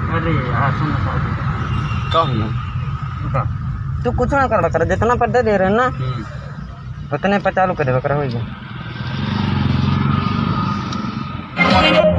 अरे यार सुन कह तू कुछ ना कर बकरा जितना पर दे रहे ना उतने पर चालू करे बकरा हो गया।